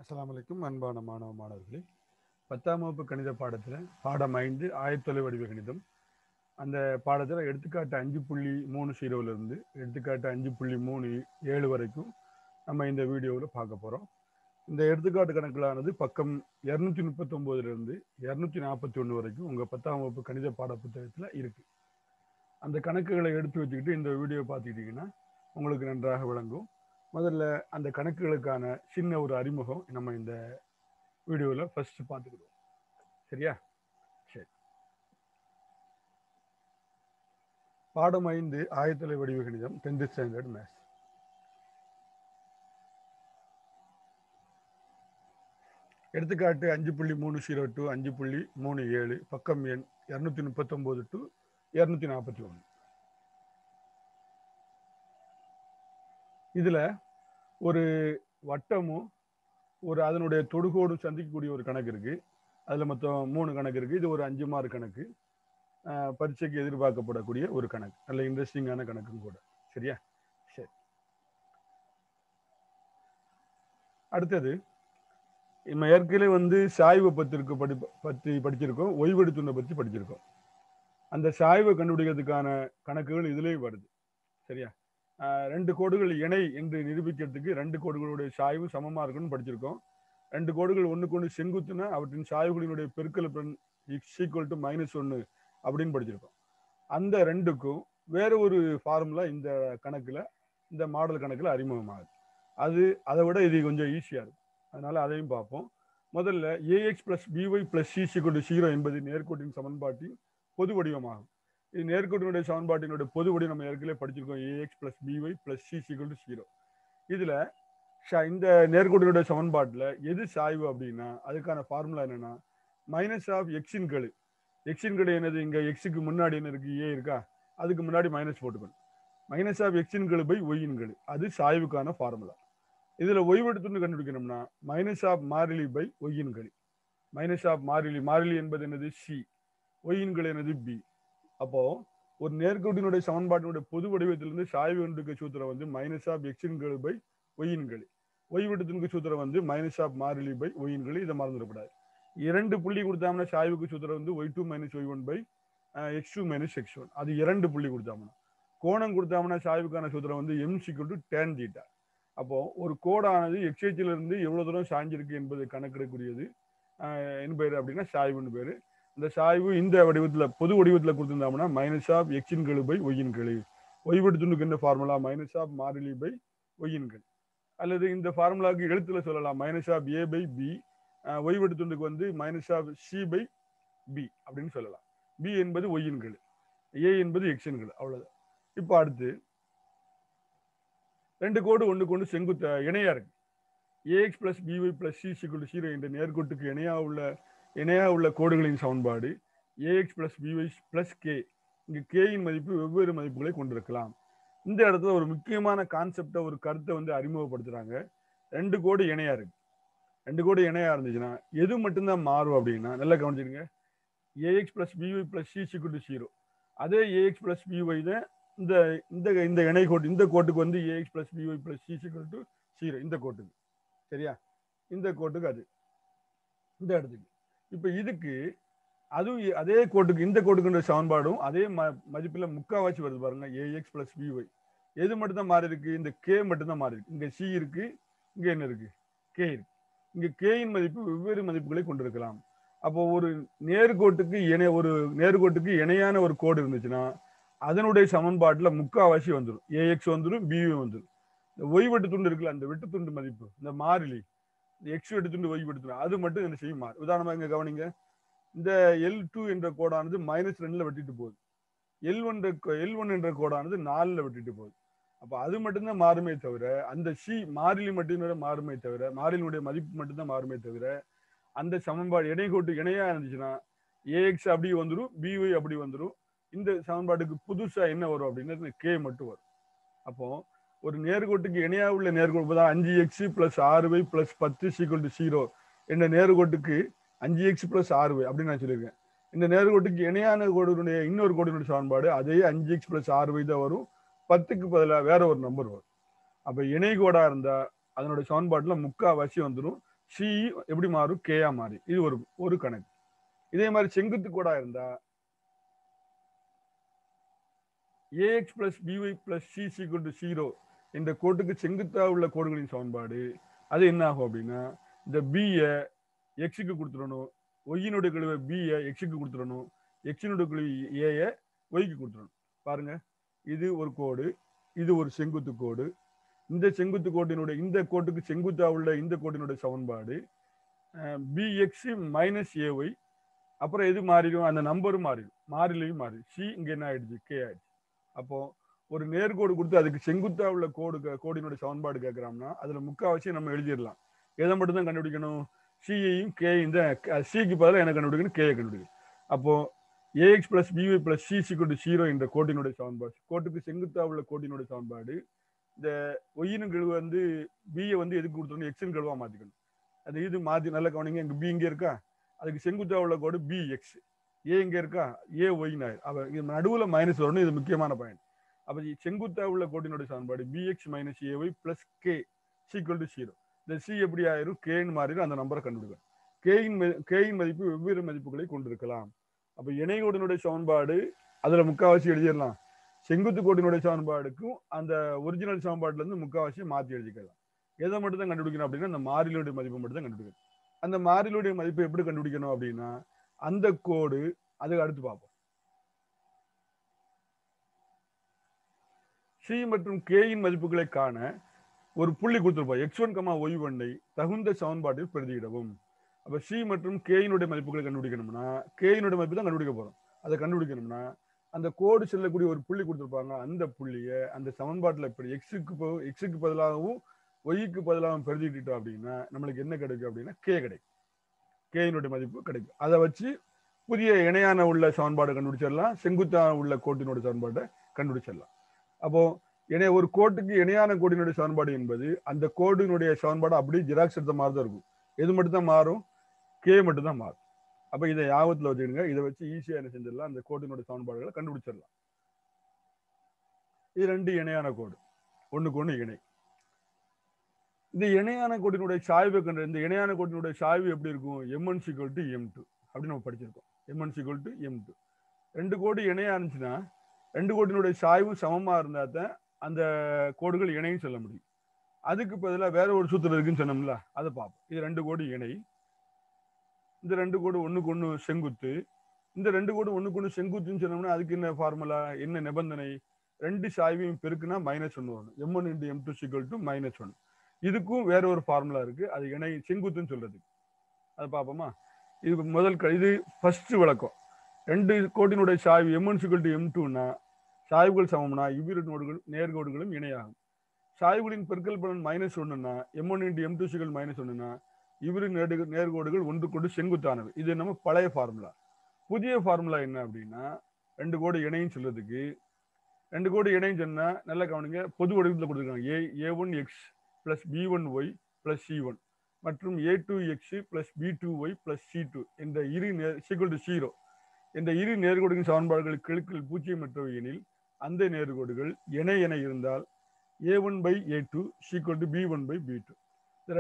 அஸ்ஸலாமு அலைக்கும் அன்பான மாணவர்களே. 10ஆம் வகுப்பு கணித பாடத்தில் பாடம் 5 ஆயத்தொலை வடிவ கணிதம். அந்த பாடத்தில் எடுத்துக்காட்டு 5.30 எடுத்துக்காட்டு 5.37 வரைக்கும் நம்ம இந்த வீடியோவில் பார்க்க போகிறோம். இந்த எடுத்துக்காட்டு கணக்கிலானது பக்கம் 239 241 வரைக்கும் உங்கள் 10ஆம் வகுப்பு கணித பாட புத்தகத்தில் இருக்குது. அந்த கணக்குகளை எடுத்து வச்சுக்கிட்டு இந்த வீடியோ பார்த்துக்கிட்டிங்கன்னா உங்களுக்கு நன்றாக விளங்கும். முதல்ல அந்த கணக்குகளுக்கான சின்ன ஒரு அறிமுகம் நம்ம இந்த வீடியோவில் ஃபர்ஸ்ட் பார்த்துக்கிடுவோம். சரியா? சரி. பாடம் 5 ஆயத்தொலை வடிவ கணிதம் 10th ஸ்டாண்டர்ட் மேத்ஸ். எடுத்துக்காட்டு 5.30 to 5.37 பக்கம் எண் 239 to 241. இதுல ஒரு வட்டமும் ஒரு அதனுடைய தொடுகோடு சந்திக்கக்கூடிய ஒரு கணக்கு இருக்கு. அதுல மொத்தம் 3 கணக்கு இருக்கு. இது ஒரு 5 மார்க் கணக்கு. பரீட்சைக்கு எதிர்பார்க்கப்படக்கூடிய ஒரு கணக்கு. நல்ல இன்ட்ரெஸ்டிங்கான கணக்கும் கூட. சரியா? சரி. அடுத்தது நம்ம ஏற்கனவே சாய்வு பற்றி படிச்சிருக்கோம். ஓய்வெடுத்துண்டை பற்றி படிச்சிருக்கோம். அந்த சாய்வை கண்டுபிடிக்கிறதுக்கான கணக்குகள் இதுலேயும் வருது. சரியா? 2 கோடுகள் இணை என்று நிரூபிக்கிறதுக்கு 2 கோடுகளுடைய சாய்வு சமமா இருக்குன்னு படிச்சிருக்கோம். 2 கோடுகள் ஒண்ணுக்கு ஒன்று செங்குத்துனா அவற்றின் சாய்வுகளினுடைய பெருக்கல் -1 அப்படின்னு படிச்சிருக்கோம். அந்த 2க்கும் வேற ஒரு ஃபார்முலா இந்த கணக்குல, இந்த மாடல் கணக்குல அறிமுகமாகுது. அதை விட இது கொஞ்சம் ஈஸியா இருக்கும். அதனால அதையும் பார்ப்போம். முதல்ல ax + by + c = 0 என்பது நேர்கோட்டின் சமன்பாட்டின் பொது வடிவமாகும். இது நேர்கோட்டினுடைய சமன்பாட்டினுடைய பொது வடிவம் நம்ம ஏற்கனவே படிச்சிருக்கோம். ax + by + c = 0. இதுல இந்த நேர்கோட்டினுடைய சமன்பாட்டுல எது சாய்வு அப்படின்னா அதுக்கான ஃபார்முலா என்னன்னா -x கெழு. x கெழு என்னது? இங்க x-க்கு முன்னாடி என்ன இருக்கு? a இருக்கா? அதுக்கு முன்னாடி மைனஸ் போட்டுக்கணும். -x கெழு / y கெழு. அது சாய்வுக்கான ஃபார்முலா. இதுல ஓய்வெடுத்துண்டு கண்டுபிடிக்கணும்னா -மாறிலி / y கெழு. மாறிலி என்பது என்னது? c. y கெழு என்னது? b. அப்போ ஒரு நேர்கோட்டினுடைய சமன்பாட்டினுடைய பொது வடிவத்திலிருந்து சாய்வு கண்டுபிடிக்க சூத்திரம் -x கெழு / y கெழு. ஓய்வெடுத்துண்டு சூத்திரம் -மாறிலி / y கெழு. இதை மறந்துடக்கூடாது. 2 புள்ளி கொடுத்தாங்கன்னா சாய்வுக்கு சூத்திரம் y2 - y1 / x2 - x1. அது 2 புள்ளி கொடுத்தாங்கன்னா. கோணம் கொடுத்தாங்கன்னா சாய்வுக்கான சூத்திரம் m = tan θ. அப்போ ஒரு கோடானது x அச்சிலிருந்து எவ்வளவு தூரம் சாய்ஞ்சிருக்கு என்பதை கணக்கிடக்கூடியது என்ன பேரு அப்படின்னா சாய்வுன்னு பேரு. இந்த சாய்வு இந்த வடிவத்துல பொது வடிவத்துல கொடுத்திருந்தோம்னா -x கெழு / y கெழு. ஓய்வெடுத்துண்டுக்கு என்ன ஃபார்முலா? -மாறிலி / y கெழு. அல்லது இந்த ஃபார்முலாவுக்கு எழுத்துல சொல்லலாம் -a / b. ஓய்வெடுத்துண்டுக்கு -c / b அப்படின்னு சொல்லலாம். b என்பது y கெழு, a என்பது x கெழு. அவ்வளவுதான். இப்போ அடுத்து 2 கோடு ஒண்ணுக்கு ஒன்று செங்குத்து இணையா இருக்கு. ax + by + c = 0 என்ற நேர்கோட்டுக்கு இணையா உள்ள கோடுகளின் சமன்பாடு ax + by + k. இங்கு k இன் மதிப்பு வெவ்வேறு மதிப்புகளை கொண்டிருக்கலாம். இந்த இடத்துல ஒரு முக்கியமான கான்செப்டை, ஒரு கருத்தை அறிமுகப்படுத்துறாங்க. 2 கோடு இணையா இருக்கு. 2 கோடு இணையா இருந்துச்சுன்னா எது மட்டும்தான் மாறும் அப்படின்னா, நல்லா கவனிச்சிருங்க, ax + by + c = 0. அதே ax + by தான் இந்த இணை கோட்டு, இந்த கோட்டுக்கு ax + by + c = 0. இந்த கோட்டுக்கு. சரியா? இந்த கோட்டுக்கு அது இந்த இடத்துக்கு. இப்ப இதுக்கு அதே கோட்டுக்கு, இந்த கோட்டுக்குன்ற சமன்பாடும் அதே மதிப்புல முக்காவாசி வருது பாருங்க, ax + by. எது மட்டும் தான் மாறி இருக்கு? இந்த k மட்டும் தான் மாறி இருக்கு. இங்க c இருக்கு, இங்க என்ன இருக்கு? k இருக்கு. இங்க k இன் மதிப்பு வெவ்வேறு மதிப்புகளை கொண்டிருக்கலாம். அப்போ ஒரு நேர்கோட்டுக்கு இணையான ஒரு கோடு இருந்துச்சுன்னா அதனுடைய சமன்பாட்டுல முக்காவாசி வந்துடும். ax வந்துடும், b வந்துடும். இந்த y வெட்டுத்துண்டு இருக்குல்ல, அந்த வெட்டுத்துண்டு மதிப்பு, இந்த மாறிலி x வெட்டுத்துண்டு y வெட்டுத்துண்டு, அது மட்டும் என்ன செய்யும்? மாறும். உதாரணமா இங்க கவனிங்க, இந்த L2 என்ற கோடானது -2ல வெட்டிட்டு போகுது. L1 என்ற கோடானது 4ல வெட்டிட்டு போகுது. அப்ப அது மட்டும்தான் மாறுமே தவிர, அந்த மாறிலி மட்டும்தான் மாறுமே தவிர, மாறிலினுடைய மதிப்பு மட்டும்தான் மாறுமே தவிர, அந்த சமன்பாடு இணைகோட்டு இணையா இருந்துச்சுன்னா ax அப்படி வந்துடும், by அப்படி வந்துடும். இந்த சமன்பாட்டுக்கு புதுசா என்ன வரும் அப்படின்னா k மட்டும் வரும். அப்போ ஒரு நேர்கோட்டுக்கு இணையா உள்ள நேர்கோட்டு 5x + 6y + 10 = 0 என்ற நேர்கோட்டுக்கு 5x + 6y அப்படின்னு நான் சொல்லியிருக்கேன். இந்த நேர்கோட்டுக்கு இணையான கோடுடைய இன்னொரு கோடினுடைய சமன்பாடு அதே 5x + 6y தான் வரும். 10க்கு பதிலாக வேற ஒரு நம்பர் வரும். அப்ப இணை கோடா இருந்தா அதனுடைய சமன்பாட்டுல முக்காவாசி வந்துடும். சி எப்படி மாறும், கேயா மாறி. இது ஒரு கணக்கு. இதே மாதிரி செங்குத்து கோடா இருந்தா ax plus by plus c is equal to 0 இந்த கோட்டுக்கு செங்குத்தா உள்ள கோடுகளின் சமன்பாடு அது என்ன ஆகும் அப்படின்னா, இந்த b எக்ஸுக்கு கொடுத்துடணும், ஒய்யினுடைய கழிவை b எக்ஸுக்கு கொடுத்துடணும், எக்ஸினுடைய கழிவு a ஒய்க்கு கொடுத்துடணும். பாருங்க, இது ஒரு கோடு, இது ஒரு செங்குத்து கோடு. இந்த செங்குத்து கோட்டினுடைய இந்த கோட்டுக்கு செங்குத்தா உள்ள இந்த கோட்டினுடைய சமன்பாடு bx மைனஸ் ay. அப்புறம் எது மாறிடும், அந்த நம்பரும் மாறிடும், மாறிலையும் மாறி சி இங்க என்ன ஆயிடுச்சு, கே ஆயிடுச்சு. அப்போ ஒரு நேர்கோடு கொடுத்து அதுக்கு செங்குத்தா உள்ள கோடினுடைய சமன்பாடு கேட்கிறோம்னா அதுல முக்காவாசி நம்ம எழுதிடலாம். எதை மட்டும் தான் கண்டுபிடிக்கணும், சியையும் கேயும் தான். சிக்கு பதிலாக என்ன கண்டுபிடிக்கணும், கேயை கண்டுபிடிக்கணும். அப்போ AX plus BY plus C சிக்குடு 0 என்ற கோட்டினுடைய சமன்பாடு, கோட்டுக்கு செங்குத்தா உள்ள கோட்டினுடைய சமன்பாடு. இந்த ஒய்யினும் கெழுவு வந்து பியை வந்து எதுக்கு கொடுத்தோம், எக்ஸின் கெழுவா மாத்திக்கணும். அது இது மாத்தி நல்ல கவனிங்க, இங்க பி இங்க இருக்கா, அதுக்கு செங்குத்தா உள்ள கோடு பி எக்ஸ், ஏ இங்க இருக்கா, ஏ ஒய் நடுவுல மைனஸ் வரணும். இது முக்கியமான பாயிண்ட். அப்ப செங்குத்தா உள்ள கோட்டினுடைய சமன்பாடு BX minus A Y plus K equal to 0. இந்த சி எப்படி ஆயிரும், கேன்னு மாறிடும். அந்த நம்பரை கண்டுபிடிக்கும். கேயின் மதிப்பு வெவ்வேறு மதிப்புகளை கொண்டிருக்கலாம். அப்ப இணைகோட்டினுடைய சமன்பாடு அதுல முக்காவாசி எழுதிடலாம். செங்குத்து கோட்டினுடைய சமன்பாடுக்கும் அந்த ஒரிஜினல் சமன்பாடுல இருந்து முக்காவாசி மாத்தி எழுதிக்கலாம். எதை மட்டும் தான் கண்டுபிடிக்கணும் அப்படின்னா, அந்த மாறிலியுடைய மதிப்பை மட்டும் தான் கண்டுபிடிக்கணும். அந்த மாறிலியுடைய மதிப்பை எப்படி கண்டுபிடிக்கணும் அப்படின்னா, அந்த கோடு அதுக்கு அடுத்து பார்ப்போம். சி மற்றும் கேயின் மதிப்புகளை காண ஒரு புள்ளி கொடுத்துருப்போம். x1, y1 தகுந்த சமன்பாட்டில் பிரதியிடவும். அப்ப சி மற்றும் கேயினுடைய மதிப்புகளை கண்டுபிடிக்கணும்னா, கேயினுடைய மதிப்பு தான் கண்டுபிடிக்க போறோம். அதை கண்டுபிடிக்கணும்னா அந்த கோடு செல்லக்கூடிய ஒரு புள்ளி கொடுத்துருப்பாங்க. அந்த புள்ளியை அந்த சமன்பாட்டில் இப்படி எக்ஸுக்கு பதிலாகவும் ஒய்க்கு பதிலாகவும் பிரதியிட்டோம் அப்படின்னா நம்மளுக்கு என்ன கிடைக்கும் அப்படின்னா, கே கிடைக்கும். கேயினுடைய மதிப்பு கிடைக்கும். அதை வச்சு புதிய இணையான உள்ள சமன்பாடு கண்டுபிடிச்சிடலாம், செங்குத்தா உள்ள கோட்டினுடைய சமன்பாட்டை கண்டுபிடிச்சிடலாம். அப்போ ஒரு கோட்டுக்கு இணையான கோட்டினுடைய சமன்பாடு என்பது அந்த கோடினுடைய சமன்பாடு அப்படியே ஜெராக்ஸ் எடுத்த மாதிரி தான் இருக்கும். எது மட்டும் தான் மாறும், கே மட்டும் தான் மாறும். அப்ப இதை ஞாபகத்துல வச்சுக்கிடுங்க. இதை வச்சு ஈஸியா என்ன செஞ்சிடலாம், அந்த கோட்டினுடைய சமன்பாடுகளை கண்டுபிடிச்சிடலாம். இது ரெண்டு இணையான கோடு, ஒண்ணுக்கு ஒண்ணு இணை. இந்த இணையான கோட்டினுடைய சாய்வை கண்டு, இந்த இணையான கோட்டினுடைய சாய்வு எப்படி இருக்கும், m1 = m2 அப்படின்னு நம்ம படிச்சிருக்கோம். m1 = m2. ரெண்டு கோடு இணையா இருந்துச்சுன்னா ரெண்டு கோட்டினுடைய சாய்வு சமமா இருந்தா தான் அந்த கோடுகள் இணைன்னு சொல்ல முடியும். அதுக்கு பதிலாக வேற ஒரு சூத்திரம் இருக்குன்னு சொன்னோம்ல, அதை பார்ப்போம். இது ரெண்டு கோடு இணை, இந்த ரெண்டு கோடு ஒண்ணுக்கு ஒண்ணு செங்குத்து. இந்த ரெண்டு கோடு ஒண்ணுக்கு ஒண்ணு செங்குத்துன்னு சொன்னோம்னா அதுக்கு என்ன ஃபார்முலா, என்ன நிபந்தனை, ரெண்டு சாய்வையும் பெருக்குனா -1 வரும். m1 × m2 = -1. இதுக்கும் வேற ஒரு ஃபார்முலா இருக்கு, அது இணை செங்குத்துன்னு சொல்றது. அது பார்ப்போமா. இது முதல் இது ஃபர்ஸ்ட் விளக்கம். ரெண்டு கோட்டினுடைய சாய்வு m1 = m2னா சாய்வுகள் சமம்னா இவ்விரு நேர்கோடுகளும் இணையாகும். சாய்வுகளின் பெருக்கல் பலன் -1னா m1 × m2 = -1னா இவ்விரு நேர்கோடுகள் ஒன்றுக்கொண்டு செங்குத்தானது. இது நம்ம பழைய ஃபார்முலா. புதிய ஃபார்முலா என்ன அப்படின்னா, ரெண்டு கோடு இணைன்னு சொல்றதுக்கு, ரெண்டு கோடு இணைன்னு சொன்னா நல்லா கவனிங்க, பொது வடிவத்தில் கொடுத்துருக்காங்க. a1x + b1y + c1 மற்றும் a2x + b2y + c2 என்ற இரு = 0 என்ற இரு நேர்கோடுகளின் சமன்பாடுகள் கெழுக்கள் பூஜ்ஜியமற்றவை எனில் அந்த நேர்கோடுகள் இணை என இருந்தால் a1/a2 = b1/b2. இந்த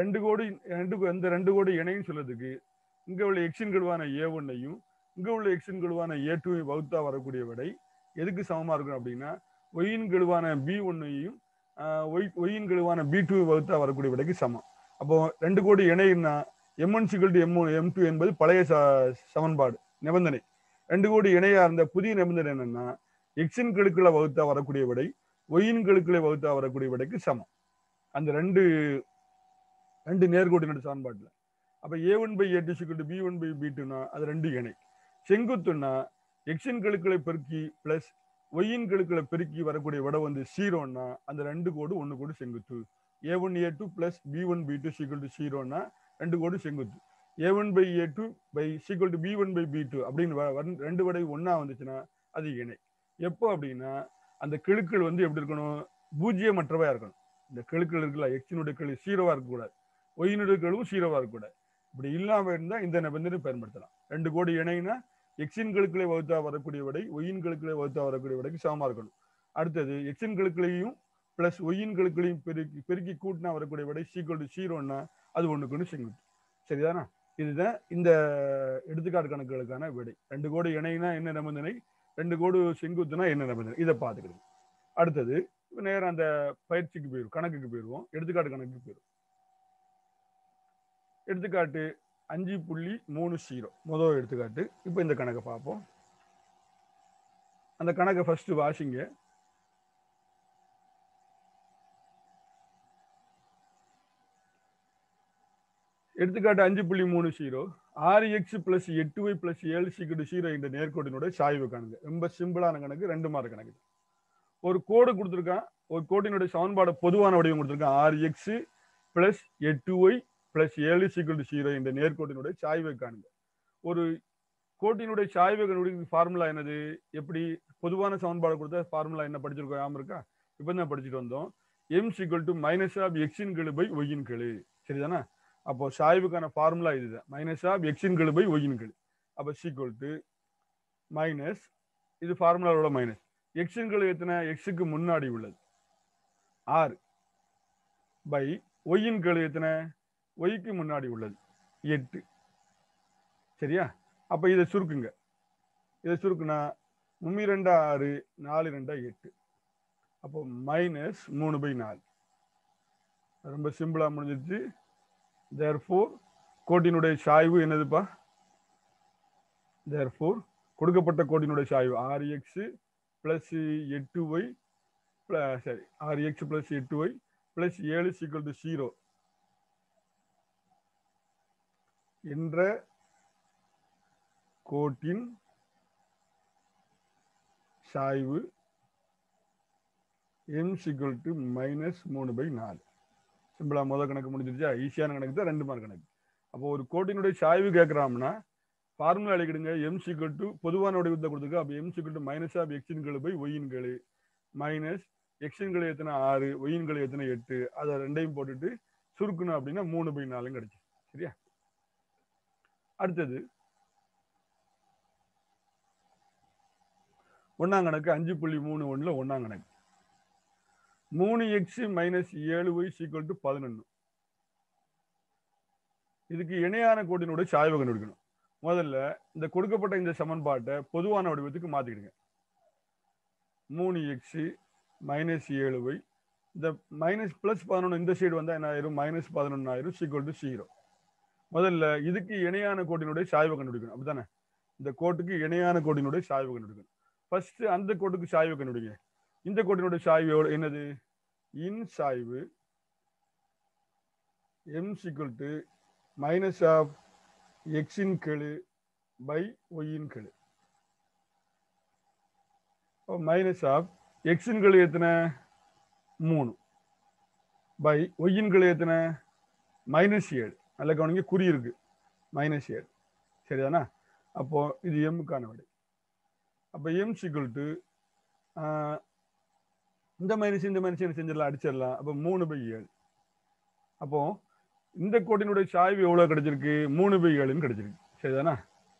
ரெண்டு கோடு இணைன்னு சொல்றதுக்கு இங்க உள்ள எக்ஸின் கெழுவான a1ஐயும் இங்க உள்ள எக்ஸின் கெழுவான a2ஐயும் வகுத்தா வரக்கூடிய விடை எதுக்கு சமமா இருக்கும் அப்படின்னா, ஒய்யின் கெழுவான b1ஐயும் ஒய்யின் கெழுவான b2 வகுத்தா வரக்கூடிய விடைக்கு சமம். அப்போ ரெண்டு கோடு இணைன்னா m1 = m2 என்பது பழைய சமன்பாடு நிபந்தனை. ரெண்டு கோடு இணையா இருந்த புதிய நிபந்தனை என்னன்னா, எக்ஸின் கெழுக்களை வகுத்தா வரக்கூடிய விடை ஒய்யின் கெழுக்களை வகுத்தா வரக்கூடிய விடைக்கு சமம். அந்த ரெண்டு நேர்கோட்டினுடைய சமன்பாட்டுல. அப்ப a1/a2 = b1/b2னா அது ரெண்டு இணை. செங்குத்துன்னா எக்ஸின் கெழுக்களை பெருக்கி பிளஸ் ஒய்யின் கெழுக்களை பெருக்கி வரக்கூடிய விடை வந்து 0னா அந்த ரெண்டு கோடு ஒண்ணு கோடு செங்குத்து. a1a2 + b1b2 = 0னா ரெண்டு கோடு செங்குத்து. a1/a2 = b1/b2 அப்படின்னு ரெண்டு விடை ஒண்ணா வந்துச்சுன்னா அது இணை. எப்போ அப்படின்னா, அந்த கெழுக்கள் வந்து எப்படி இருக்கணும், பூஜ்ஜியமற்றவையா இருக்கணும். இந்த கெழுக்கள் இருக்குல்ல, எக்ஸினுடைய கெழு 0வா இருக்கக்கூடாது, ஒய்யினுடைய கெழுவும் 0வா இருக்கக்கூடாது. இப்படி இல்லாம இருந்தா இந்த நிபந்தனை பயன்படுத்தலாம். ரெண்டு கோடு இணைனா எக்ஸின் கெழுக்களை வகுத்தா வரக்கூடிய விடை ஒய்யின் கெழுக்களை வகுத்தா வரக்கூடிய விடைக்கு சமமா இருக்கணும். அடுத்தது எக்ஸின் கெழுக்களையும் பிளஸ் ஒய்யின் கெழுக்களையும் பெருக்கி கூட்டினா வரக்கூடிய விடை = 0னா அது ஒண்ணுக்கு ஒண்ணு செங்குத்து. சரிதானா? இதுதான் இந்த எடுத்துக்காட்டு கணக்குகளுக்கான விடை. 2 கோடு இணைனா என்ன நிபந்தனை, 2 கோடு செங்குத்துனா என்ன நிபந்தனை, இதை பார்த்துக்கிடுங்க. அடுத்தது நேரம் அந்த பயிற்சிக்கு போயிடும், கணக்குக்கு போயிடுவோம், எடுத்துக்காட்டு கணக்குக்கு போயிடும். எடுத்துக்காட்டு 5.30 முதல் எடுத்துக்காட்டு. இப்போ இந்த கணக்கை பார்ப்போம். அந்த கணக்கை ஃபர்ஸ்ட் வாசிங்க. எடுத்துக்காட்டு 5.30 6x + 8y + 7 0 என்ற நேர்கோட்டினுடைய சாய்வு காணுங்க. ரொம்ப சிம்பிளான கணக்கு, 2 மார்க் கணக்கு. ஒரு கோடு கொடுத்துருக்கான், ஒரு கோட்டினுடைய சமன்பாடு பொதுவான வடிவம் கொடுத்துருக்கான். 6x + 8y + 7 0 என்ற நேர்கோட்டினுடைய சாய்வை காணுங்க. ஒரு கோட்டினுடைய சாய்வை கண்டுபிடிக்க ஃபார்முலா என்னது? எப்படி பொதுவான சமன்பாடு கொடுத்தா ஃபார்முலா என்ன படிச்சிருக்கோம், ஞாபகம் இருக்கா? இப்போ தான் படிச்சுட்டு வந்தோம். m = -(x)/y. சரிதானா? அப்போ சாய்வுக்கான ஃபார்முலா இதுதான், -(x)/y. அப்போ = மைனஸ், இது ஃபார்முலாவோட மைனஸ், எக்ஸுங்கள் எத்தனை, எக்ஸுக்கு முன்னாடி உள்ளது 6 பை ஒய்யின் எத்தனை, ஒய்க்கு முன்னாடி உள்ளது 8. சரியா? அப்ப இதை சுருக்குங்க. இதை சுருக்குனா 3 2 6 4 2 8. அப்போ -3/4. ரொம்ப சிம்பிளா முடிஞ்சிருச்சு. therefore கோட்டினுடைய சாய்வு என்னதுப்பா? therefore கொடுக்கப்பட்ட கோட்டினுடைய சாய்வு 6x + 8y சரி 6x + 8y + 7 0 என்ற கோட்டின் சாய்வு m = -3/4. சிம்பிளா முதல் கணக்கு முடிஞ்சிருச்சா? ஈஸியான கணக்கு தான், 2 மார்க் கணக்கு. அப்போ ஒரு கோட்டினுடைய சாய்வு கேட்கறாம்னா ஃபார்முலா எழுதிடுங்க. m = பொதுவான வடிவத்தை கொடுத்துருக்கு. அப்போ m = -(x)/y மைனஸ் எக்ஸின்களை எத்தனை 6, ஒயின்களை எத்தனை 8. அதை ரெண்டையும் போட்டுட்டு சுருக்கணும் அப்படின்னா 3/4 கிடைச்சு. சரியா? அடுத்தது 1ஆம் கணக்கு 5.31 1ஆம் கணக்கு. 3x - 7y = 11. இதுக்கு இணையான கோட்டினுடைய சாய்வை கண்டுபிடிக்கணும். முதல்ல இந்த கொடுக்கப்பட்ட இந்த சமன்பாட்டை பொதுவான வடிவத்துக்கு மாத்திடுங்க. 3x - 7y, இந்த -+11 இந்த சைடு வந்தா என்ன ஆயிரும், -11 ஆயிரும், = 0. முதல்ல இதுக்கு இணையான கோட்டினுடைய சாய்வை கண்டுபிடிக்கணும். அப்படித்தானே? இந்த கோட்டுக்கு இணையான கோட்டினுடைய சாய்வு கண்டுபிடிக்கணும். ஃபர்ஸ்ட் அந்த கோட்டுக்கு சாய்வு கண்டுபிடிங்க. இந்த கோட்டினுடைய சாய்வு என்னது? இன் சாய்வு m = -(x)/y. -(x) எத்தனை 3 பை ஒய்யின் எத்தனை -7. நல்ல கவனிங்க, குறி இருக்கு, -7. சரிதானா? அப்போ இது எம்முக்கான விடை. அப்போ m = இந்த மைனஸ் இந்த மைனஸ் என்ன செஞ்சிடலாம், அடிச்சிடலாம். அப்போ 3/7. அப்போ இந்த கோட்டினுடைய சாய்வு எவ்வளவு கிடைச்சிருக்கு? 3/7 கிடைச்சிருக்கு. சரிதானா?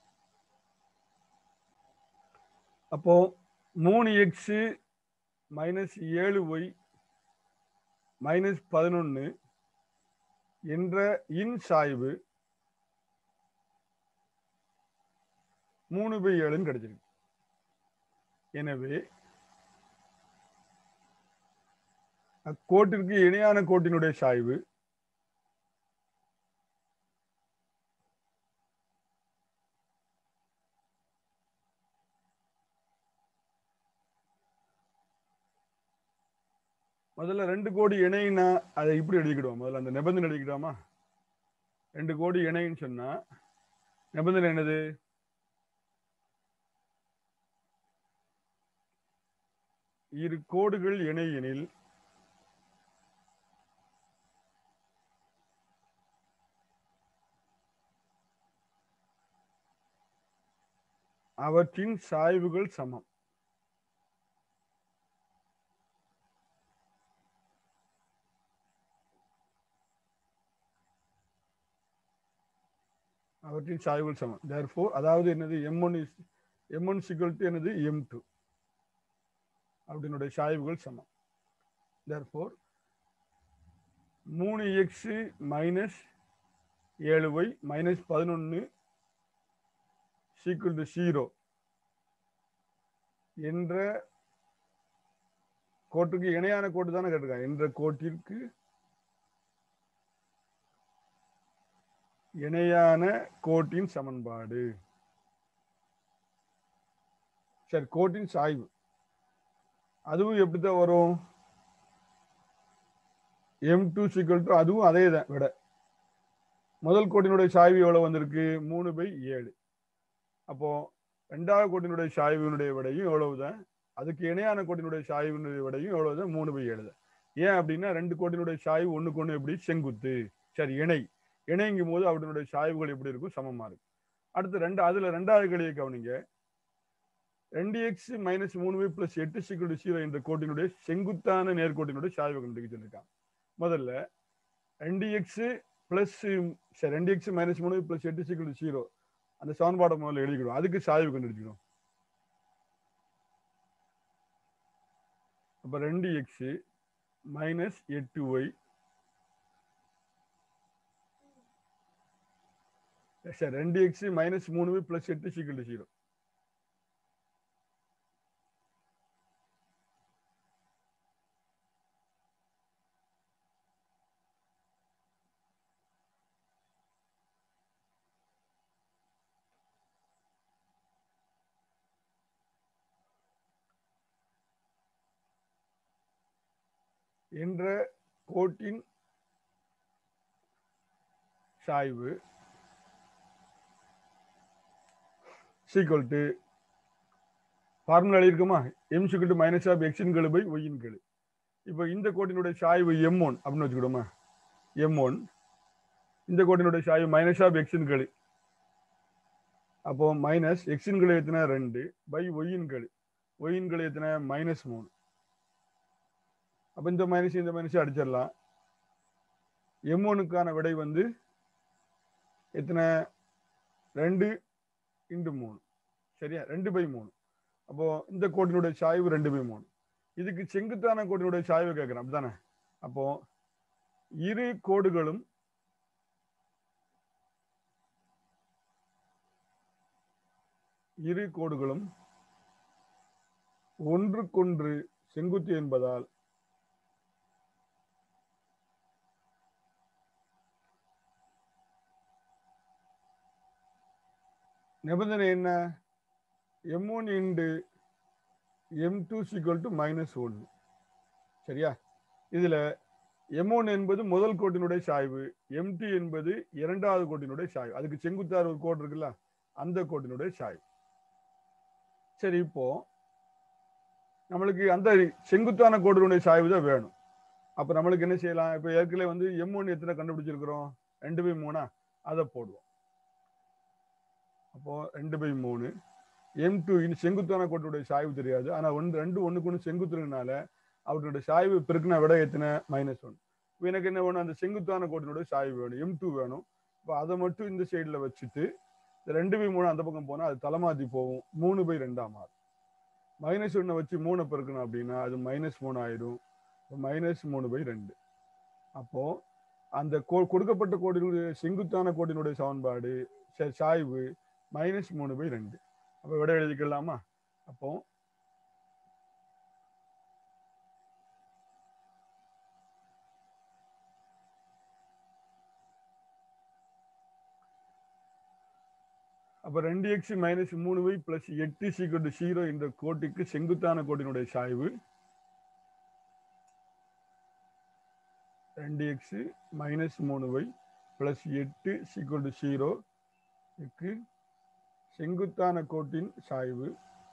அப்போ 3x - 7y - 11 என்ற இன் சாய்வு 3/7 கிடைச்சிருக்கு. எனவே அக்கோட்டிற்கு இணையான கோட்டினுடைய சாய்வு முதல்ல 2 கோடி இணைன்னா அதை இப்படி எழுதிக்கிடுவோம். முதல்ல அந்த நிபந்தனை எழுதிக்கிட்டோமா? 2 கோடி இணைன்னு சொன்னா நிபந்தனை என்னது? இரு கோடுகள் இணை எனில் அவற்றின் சாய்வுகள் சமம். அவற்றின் சாய்வுகள் சமம். therefore அதாவது என்னது? m1 = என்னது? m2 அவற்றினுடைய சாய்வுகள் சமம். therefore 3x - 7y minus 11 equal to 0 என்ற கோட்டுக்கு இணையான கோட்டு தானே கேட்டிருக்காங்க. என்ற கோட்டிற்கு இணையான கோட்டின் சமன்பாடு. சரி, கோட்டின் சாய்வு அதுவும் எப்படிதான் வரும்? M2 ஈக்குவல் டு அதுவும் அதே தான் விட. முதல் கோட்டினுடைய சாய்வு எவ்வளவு வந்திருக்கு? 3/7. அப்போ இரண்டாவது கோட்டினுடைய சாய்வினுடைய விடையும் எவ்வளவுதான்? அதுக்கு இணையான கோட்டினுடைய சாய்வினுடைய விடையும் எவ்வளவுதான்? 3/7 தான். ஏன் அப்படின்னா ரெண்டு கோட்டினுடைய சாய்வு ஒண்ணுக்கு ஒண்ணு எப்படி? செங்குத்து. சரி, இணைங்கும் போது அவருடைய சாய்வுகள் எப்படி இருக்கும்? சமமா இருக்கும். அடுத்து அதுல ரெண்டாவது கேள்வியை கவனிங்க. 2x மைனஸ் 3y பிளஸ் 8 = 0 என்ற கோட்டினுடைய செங்குத்தான நேர்கோட்டினுடைய சாய்வு கண்டுபிடிக்க சொல்லியிருக்காங்க. முதல்ல 2x மைனஸ் 3y பிளஸ் 8 = 0 அந்த சமன்பாடை முதல்ல எழுதிக்கணும். அதுக்கு சாய்வு கண்டுபிடிக்கணும். அப்ப 2x மைனஸ் 8y சரி 2x மைனஸ் 3y பிளஸ் 8 = 0. என்ற கோட்டின் சாய்வு ஈக்குவல் டு ஃபார்முலா எழுதியிருக்குமா? m = மைனஸ் ஆஃப் எக்ஸின் கெழு பை ஒய்யின் கெழு. இப்போ இந்த கோட்டினுடைய சாய்வு m1 அப்படின்னு வச்சுக்கிட்டோமா? m1 இந்த கோட்டினுடைய சாய்வு மைனஸ் ஆஃப் எக்ஸின் கெழு. அப்போ மைனஸ் எக்ஸின் கெழு எத்தனை? 2 பை ஒய்யின் கெழு. ஒய்யின் கெழு எத்தனை? மைனஸ் 3. அப்ப இந்த மைனஸ் அடிச்சிடலாம். m1க்கான விடை வந்து எத்தனை? 2 × 3. சரியா? 2/3. அப்போ இந்த கோட்டினுடைய சாய்வு 2/3. இதுக்கு செங்குத்தான கோட்டினுடைய சாய்வு கேட்கிறேன், அப்படித்தானே? அப்போ இரு கோடுகளும் ஒன்றுக்கொன்று செங்குத்து என்பதால் நிபந்தனை என்ன? m1 × m2 = -1. சரியா? இதுல m1 என்பது முதல் கோட்டினுடைய சாய்வு, m2 என்பது இரண்டாவது கோட்டினுடைய சாய்வு. அதுக்கு செங்குத்தான ஒரு கோடு இருக்குல்ல, அந்த கோட்டினுடைய சாய்வு. சரி, இப்போ நம்மளுக்கு அந்த செங்குத்தான கோட்டினுடைய சாய்வு தான் வேணும். அப்ப நம்மளுக்கு என்ன செய்யலாம்? இப்ப ஏற்கனவே வந்து m1 எத்தனை கண்டுபிடிச்சிருக்கிறோம்? 2/3. அதை போடுவோம். அப்போ 2/3. m2 செங்குத்தான கோட்டினுடைய சாய்வு தெரியாது, ஆனா 2 ஒண்ணுக்கு ஒண்ணு செங்குத்துனால அவருடைய சாய்வு பெருக்கின விட எத்தனை? -1. இப்போ எனக்கு என்ன வேணும்? அந்த செங்குத்தான கோட்டினுடைய சாய்வு வேணும், m2 வேணும். இப்போ அதை மட்டும் இந்த சைடுல வச்சுட்டு 2/3 அந்த பக்கம் போனா அது தலைமாத்தி போகும், 3/2 மாறும். -1 வச்சு 3 பெருக்கணும் அப்படின்னா அது -3 ஆயிடும். -3/2. அப்போ அந்த கொடுக்கப்பட்ட கோட்டினுடைய செங்குத்தான கோட்டினுடைய சமன்பாடு சாய்வு -3/2. அப்ப விட எழுதிக்கலாமா? அப்போ அப்ப 2x மைனஸ் 3y பிளஸ் 8 = 0 என்ற கோட்டிற்கு செங்குத்தான கோட்டினுடைய சாய்வு 2x மைனஸ் 3y பிளஸ் 8 = 0 க்கு செங்குத்தான கோட்டின் சாய்வு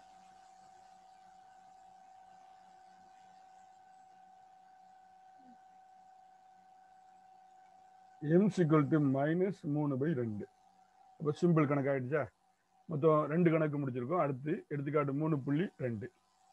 m = -3/2. அப்ப சிம்பிள் கணக்கு ஆயிடுச்சா? மொத்தம் 2 கணக்கு முடிச்சிருக்கோம். அடுத்து எடுத்துக்காட்டு 3.2.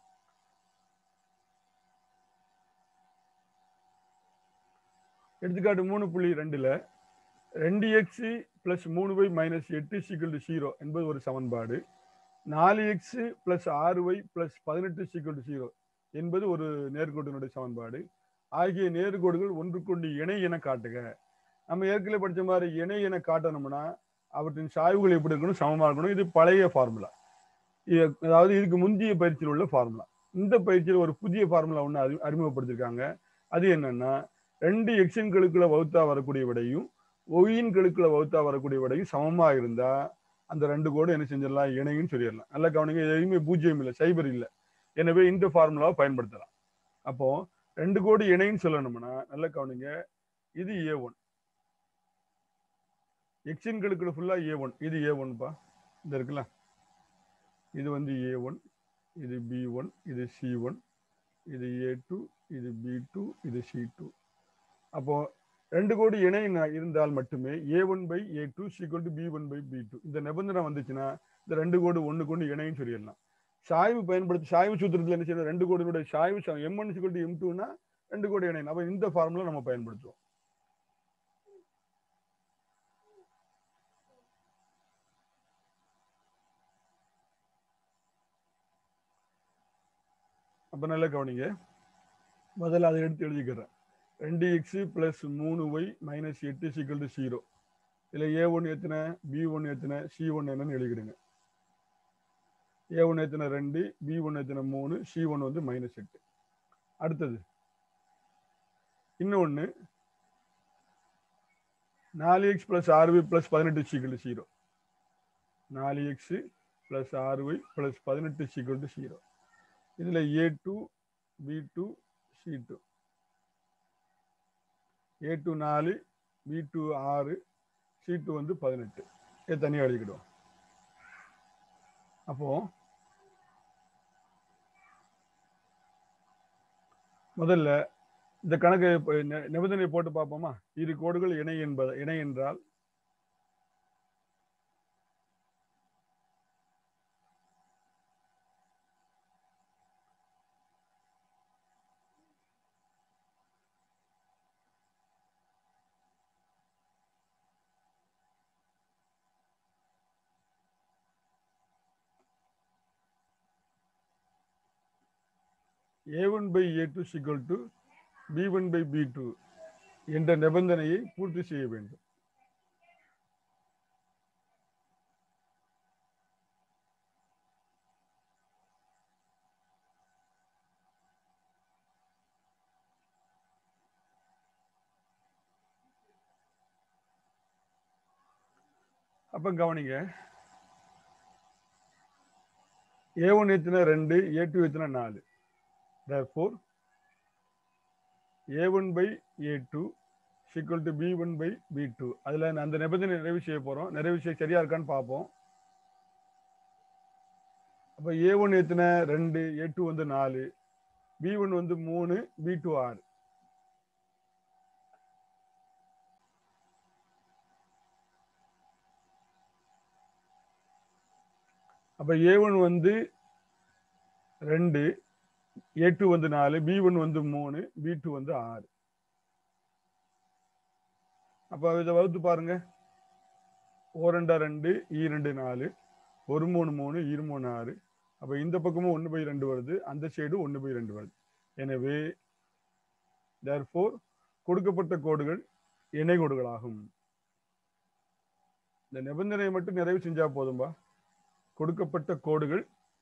எடுத்துக்காட்டு 3.2ல 2x பிளஸ் 3y மைனஸ் 8 = 0 என்பது ஒரு சமன்பாடு. 4x பிளஸ் 6y பிளஸ் 18 = 0 என்பது ஒரு நேர்கோட்டினுடைய சமன்பாடு. ஆகிய நேர்கோடுகள் ஒன்றுக்கொண்டு இணை என காட்டுக. நம்ம ஏற்கனவே படிச்ச மாதிரி இணை என காட்டணும்னா அவற்றின் சாய்வுகள் எப்படி இருக்கணும், சமமா இருக்கணும். இது பழைய ஃபார்முலா. அதாவது இதுக்கு முந்தைய பயிற்சியில் உள்ள ஃபார்முலா. இந்த பயிற்சியில் ஒரு புதிய ஃபார்முலா ஒன்று அறிமுகப்படுத்திருக்காங்க. அது என்னன்னா 2 எக்ஸின் கெழுக்களை வகுத்தா வரக்கூடிய விடையும் ஒயின் கெழுக்களை வகுத்தா வரக்கூடிய விடையும் சமமா இருந்தா அந்த 2 கோடு என்ன செஞ்சிடலாம், இணைன்னு சொல்லிடலாம். நல்லா கவனிங்க, எதுவுமே பூஜ்ஜியம் இல்லை, சைபர் இல்லை. எனவே இந்த ஃபார்முலாவை பயன்படுத்தலாம். அப்போ 2 கோடு இணைன்னு சொல்லணும்னா நல்லா கவனிங்க, இது A1, எக்ஸின் கெழுக்கள் ஃபுல்லா A1, இது A1பா, இந்த இருக்குல்ல, இது வந்து A1, இது B1, இது C1, இது A2, இது B2, இது C2. அப்போ 2 கோடு இணை இருந்தால் மட்டுமே A1/A2 = B1/B2 இந்த நிபந்தனை வந்துச்சுன்னா இந்த 2 கோடு ஒண்ணுக்கு ஒண்ணு இணைன்னு சொல்லிடலாம். சாய்வு பயன்படுத்தி சாய்வு சூத்திரத்தில் என்ன செய்யணும், 2 கோடினுடைய சாய்வு M1 = M2னா 2 கோடு இணையணும். அப்ப இந்த ஃபார்முலா நம்ம பயன்படுத்துவோம். அப்ப நல்லா கவனிங்க, முதல்ல அதை எடுத்து எழுதிக்கிறேன். 2x + 3y - 8 = 0. இதுல A1 எத்தனை, B1 எத்தனை, C1 என்னன்னு எழுதிடுங்க. A1 எத்தனை 2, B1 எத்தனை 3, C1 வந்து -8. அடுத்தது இன்னொன்னு 4x + 6y + 18 = 0. 4x + 6y + 18 = 0. இதுல A2, B2, C2. A2 4, B2 6, C2 வந்து 18. இதை தனியாக எழுதிக்கிடுவோம். அப்போ முதல்ல இந்த கணக்கு நிபந்தனை போட்டு பார்ப்போமா. இரு கோடுகள் இணை என்றால் A1/A2 = B1/B2 என்ற நிபந்தனையை பூர்த்தி செய்ய வேண்டும். அப்ப கவனிங்க, A1 எத்தனை 2, A2 எத்தனை 4. Therefore A1/A2 = B1/B2. அதுல அந்த நிபந்தனை நிறைவு செய்ய போறோம். நிறைவு செய்ய சரியா இருக்கான்னு பார்ப்போம். அப்ப A1 எத்தனை 2, A2 வந்து 4, B1 வந்து 3, B2 6. அப்ப A1 வந்து 2, A2 வந்து 4, B1 வந்து 3, B2 வந்து 6. அப்ப இதை வகுத்து பாருங்க. 4 2, 2 4, 1 3 3, 2 3 6. அப்ப இந்த பக்கமும் 1/2 வருது, அந்த சைடு 1/2 வருது. எனவே therefore கொடுக்கப்பட்ட கோடுகள் இணை கோடுகளாகும். இந்த நிபந்தனையை மட்டும் நிறைவு செஞ்சா போதும்பா. கொடுக்கப்பட்ட கோடுகள்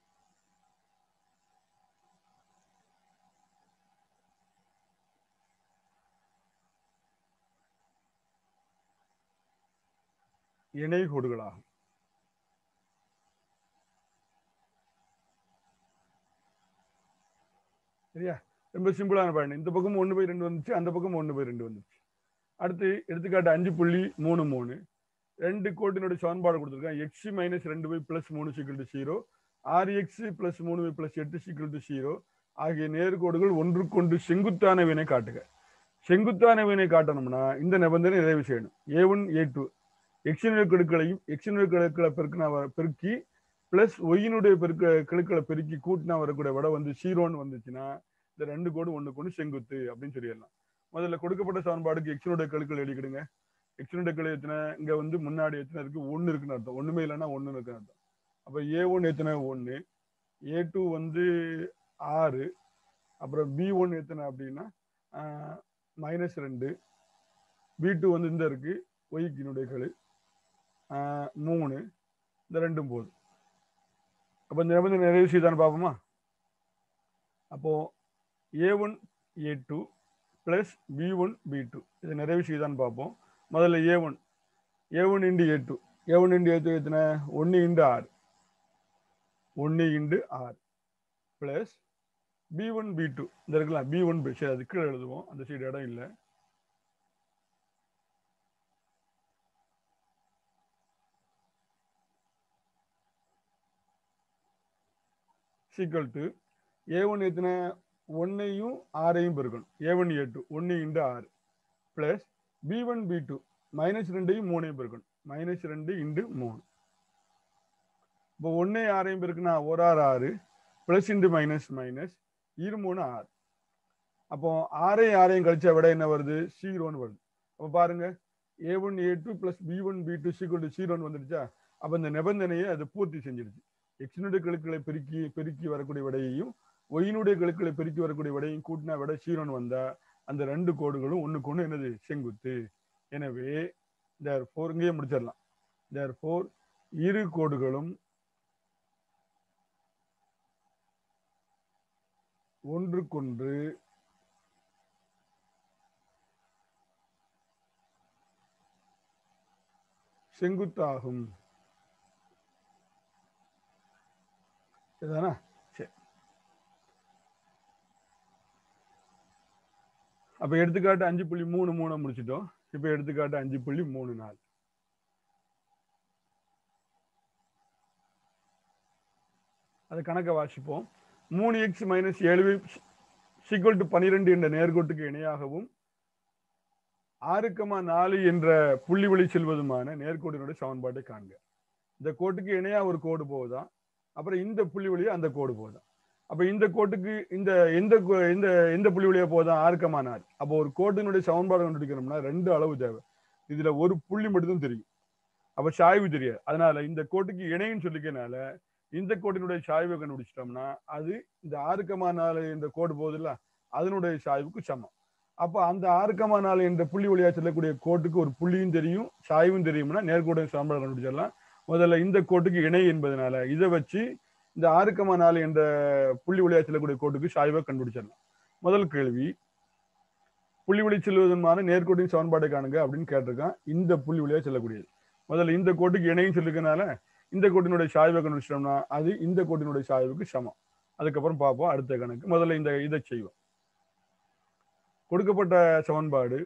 இணை கோடுகளாகும். சரியா? ரொம்ப சிம்பிளான பாயிண்ட். இந்த பக்கம் 1/2 வந்துச்சு, அந்த பக்கம் 1/2 வந்துச்சு. அடுத்து எடுத்துக்காட்டு 5.33. 2 கோட்டினுடைய சமன்பாடு கொடுத்துருக்கேன். x - 2y + 3 = 0, 6x + 3y + 8 = 0 ஆகிய நேர்கோடுகள் ஒன்றுக்கொன்று செங்குத்தான வினை காட்டுக. செங்குத்தான வினை காட்டணும்னா இந்த நிபந்தனை நிறைவு செய்யணும். A1 A2 எக்ஸினுடைய கெழுக்களை பெருக்கி பிளஸ் ஒயினுடைய கெழுக்களை பெருக்கி கூட்டினா வரக்கூடிய விட வந்து 0ன்னு வந்துச்சுன்னா இந்த 2 கோடு ஒண்ணுக்கு ஒண்ணு செங்குத்து அப்படின்னு சொல்லிடலாம். முதல்ல கொடுக்கப்பட்ட சமன்பாடுக்கு எக்ஸினுடைய கெழுக்கள் எழுதிக்கிடுங்க. எக்ஸினுடைய கெழு எத்தனை, இங்க வந்து முன்னாடி எத்தனை இருக்கு, 1 இருக்குன்னு அர்த்தம். ஒண்ணுமே இல்லைன்னா 1 இருக்குன்னு அர்த்தம். அப்ப A1 எத்தனை 1, A2 வந்து 6, அப்புறம் B1 எத்தனை அப்படின்னா -2, B2 வந்து இந்த இருக்கு, ஒய்க்கினுடைய கெழு 3, இந்த ரெண்டும் போகுது. அப்போ இந்த நிபந்தனை நிறைவு செய்தான்னு பார்ப்போமா? அப்போ A1 A2 plus B1 B2 இது நிறைவு செய்தான்னு பார்ப்போம். முதல்ல A1 இன்டு A2 எத்தனை 1 into 6 1 into 6 plus B1 B2 இந்த இருக்கலாம் B1 சரி அது கீழே எழுதுவோம், அந்த சைடு இடம் இல்லை. சீக்வல் டு A1 எத்தனை 1ஐயும் 6ஐயும் பெருக்கணும். A1 A2 1 into 6 plus B1 B2 -2ஐயும் 3ஐயும் பெருக்கணும். -2 இன்டு 3. இப்போ 1 6ஐயும் பெருக்குனா 1 6 6 பிளஸ் இன்டு மைனஸ் மைனஸ் 2 3 6. அப்போ 6ஐயும் கழிச்சா விட என்ன வருது? 0ன்னு வருது. அப்போ பாருங்க A1 A2 plus B1 B2 = 0ன்னு வந்துடுச்சா? அப்போ இந்த நிபந்தனையை அது பூர்த்தி செஞ்சிருச்சு. எக்ஸினுடைய கெழுக்களை பெருக்கி வரக்கூடிய விடையையும் ஒயினுடைய கெழுக்களை பெருக்கி வரக்கூடிய விடையும் கூட்டினா விட 0ன்னு வந்தா அந்த ரெண்டு கோடுகளும் ஒண்ணுக்கு ஒண்ணு என்னது? செங்குத்து. எனவே therefore இங்கேயே முடிச்சிடலாம். therefore இரு கோடுகளும் ஒன்றுக்கொன்று செங்குத்தாகும். சரிதானா? சரி. அப்ப எடுத்துக்காட்டு 5.33 முடிச்சிட்டோம். இப்ப எடுத்துக்காட்டு 5.34. அது கணக்கை வாசிப்போம். 3x - 7y = 12 என்ற நேர்கோட்டுக்கு இணையாகவும் 6,4 என்ற புள்ளி வழி செல்வதுமான நேர்கோட்டினுடைய சமன்பாட்டை காண்க. இந்த கோட்டுக்கு இணையா ஒரு கோடு போகுதான், அப்புறம் இந்த புள்ளி வழியா அந்த கோடு போகுதான். அப்ப இந்த கோட்டுக்கு இந்த எந்த புள்ளி வழியா போகுதான்? 6,4. அப்போ ஒரு கோட்டினுடைய சமன்பாடு கண்டுபிடிக்கணும்னா 2 அளவு தேவை. இதுல ஒரு புள்ளி மட்டும்தான் தெரியும், அப்ப சாய்வு தெரியாது. அதனால இந்த கோட்டுக்கு இணைன்னு சொல்லிக்கனால இந்த கோட்டினுடைய சாய்வை கண்டுபிடிச்சிட்டோம்னா அது இந்த 6,4 என்ற கோடு போகுதுல்ல அதனுடைய சாய்வுக்கு சமம். அப்ப அந்த 6,4 என்ற புள்ளி வழியா செல்லக்கூடிய கோட்டுக்கு ஒரு புள்ளியும் தெரியும் சாய்வும் தெரியும்னா நேர்கோட்டின் சமன்பாடு கண்டுபிடிச்சிடலாம். முதல்ல இந்த கோட்டுக்கு இணை என்பதனால இதை வச்சு இந்த 6,4 என்ற புள்ளி வழியா செல்லக்கூடிய கோட்டுக்கு சாய்வை கண்டுபிடிச்சிடலாம். முதல் கேள்வி, புள்ளி வழி செல்வதற்கான நேர்கோட்டின் சமன்பாட்டை காணுங்க அப்படின்னு கேட்டிருக்கான். இந்த புள்ளி வழியா செல்லக்கூடியது. முதல்ல இந்த கோட்டுக்கு இணைன்னு சொல்லிக்கனால இந்த கோட்டினுடைய சாய்வை கண்டுபிடிச்சிட்டோம்னா அது இந்த கோட்டினுடைய சாய்வுக்கு சமம். அதுக்கப்புறம் பார்ப்போம் அடுத்த கணக்கு. முதல்ல இதை செய்வோம். கொடுக்கப்பட்ட சமன்பாடு